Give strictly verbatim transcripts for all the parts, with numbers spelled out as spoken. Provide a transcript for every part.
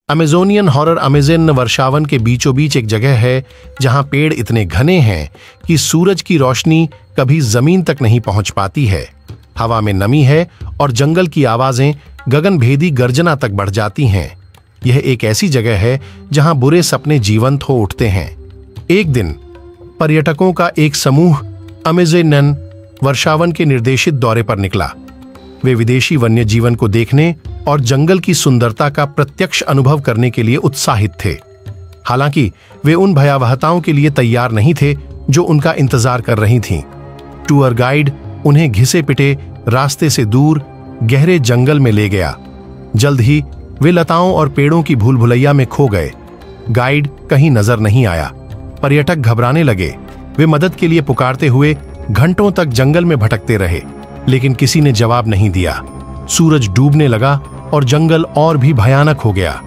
Amazonian horror Amazon वर्षावन के बीचों बीच एक जगह है जहां पेड़ इतने घने हैं कि सूरज की रोशनी कभी जमीन तक नहीं पहुंच पाती है। हवा में नमी है और जंगल की आवाजें गगनभेदी गर्जना तक बढ़ जाती हैं। यह एक ऐसी जगह है जहां बुरे सपने जीवंत हो उठते हैं। एक दिन पर्यटकों का एक समूह अमेज़न वर्षावन के निर्देशित दौरे पर निकला। वे विदेशी वन्य जीवन को देखने और जंगल की सुंदरता का प्रत्यक्ष अनुभव करने के लिए उत्साहित थे। हालांकि वे उन भयावहताओं के लिए तैयार नहीं थे जो उनका इंतजार कर रही थीं। टूर गाइड उन्हें घिसे पिटे रास्ते से दूर गहरे जंगल में ले गया। जल्द ही वे लताओं और पेड़ों की भूल भुलैया में खो गए। गाइड कहीं नजर नहीं आया। पर्यटक घबराने लगे। वे मदद के लिए पुकारते हुए घंटों तक जंगल में भटकते रहे, लेकिन किसी ने जवाब नहीं दिया। सूरज डूबने लगा और जंगल और भी भयानक हो गया।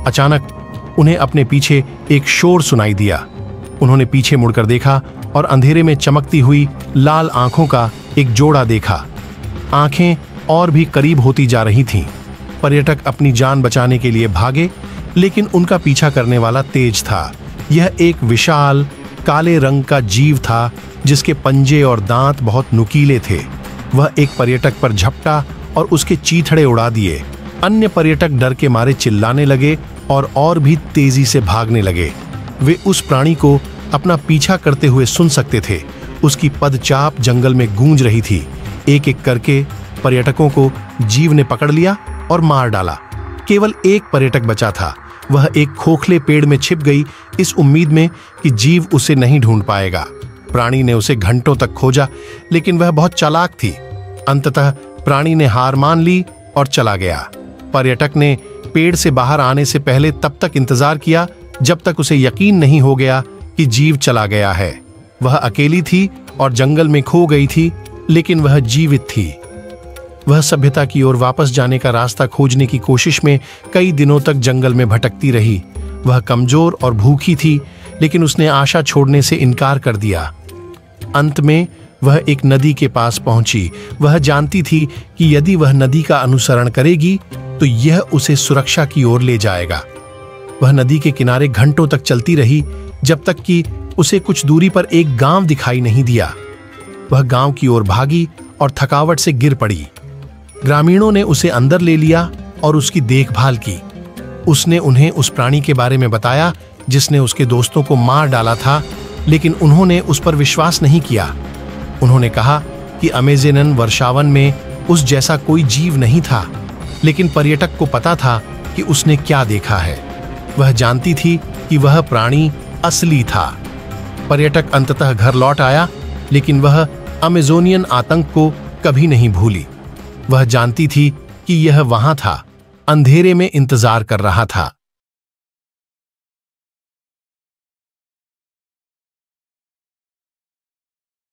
अचानक उन्हें अपने पीछे एक शोर सुनाई दिया। उन्होंने पीछे मुड़कर देखा और अंधेरे में चमकती हुई लाल आंखों का एक जोड़ा देखा। आंखें और भी करीब होती जा रही थीं। पर्यटक अपनी जान बचाने के लिए भागे, लेकिन उनका पीछा करने वाला तेज था। यह एक विशाल काले रंग का जीव था जिसके पंजे और दांत बहुत नुकीले थे। वह एक पर्यटक पर झपटा और उसके चीथड़े उड़ा दिए। अन्य पर्यटक डर के मारे चिल्लाने लगे और और भी तेजी से भागने लगे। वे उस प्राणी को अपना पीछा करते हुए सुन सकते थे। उसकी पदचाप जंगल में गूंज रही थी। एक एक करके पर्यटकों को जीव ने पकड़ लिया और मार डाला। केवल एक पर्यटक बचा था। वह एक खोखले पेड़ में छिप गई, इस उम्मीद में कि जीव उसे नहीं ढूंढ पाएगा। प्राणी ने उसे घंटों तक खोजा, लेकिन वह बहुत चालाक थी। अंततः प्राणी ने हार मान ली और चला गया। पर्यटक ने पेड़ से बाहर आने से पहले तब तक इंतजार किया जब तक उसे यकीन नहीं हो गया कि जीव चला गया है। वह अकेली थी और जंगल में खो गई थी, लेकिन वह जीवित थी। वह सभ्यता की ओर वापस जाने का रास्ता खोजने की कोशिश में कई दिनों तक जंगल में भटकती रही। वह कमजोर और भूखी थी, लेकिन उसने आशा छोड़ने से इनकार कर दिया। अंत में वह एक नदी के पास पहुंची। वह जानती थी कि यदि वह नदी का अनुसरण करेगी तो यह उसे सुरक्षा की ओर ले जाएगा। वह नदी के किनारे घंटों तक चलती रही, जब तक कि उसे कुछ दूरी पर एक गांव दिखाई नहीं दिया। वह गांव की ओर भागी और थकावट से गिर पड़ी। ग्रामीणों ने उसे अंदर ले लिया और उसकी देखभाल की। उसने उन्हें उस प्राणी के बारे में बताया जिसने उसके दोस्तों को मार डाला था, लेकिन उन्होंने उस पर विश्वास नहीं किया। उन्होंने कहा कि अमेज़न वर्षावन में उस जैसा कोई जीव नहीं था, लेकिन पर्यटक को पता था कि उसने क्या देखा है। वह जानती थी कि वह प्राणी असली था। पर्यटक अंततः घर लौट आया, लेकिन वह अमेज़ोनियन आतंक को कभी नहीं भूली। वह जानती थी कि यह वहां था, अंधेरे में इंतजार कर रहा था।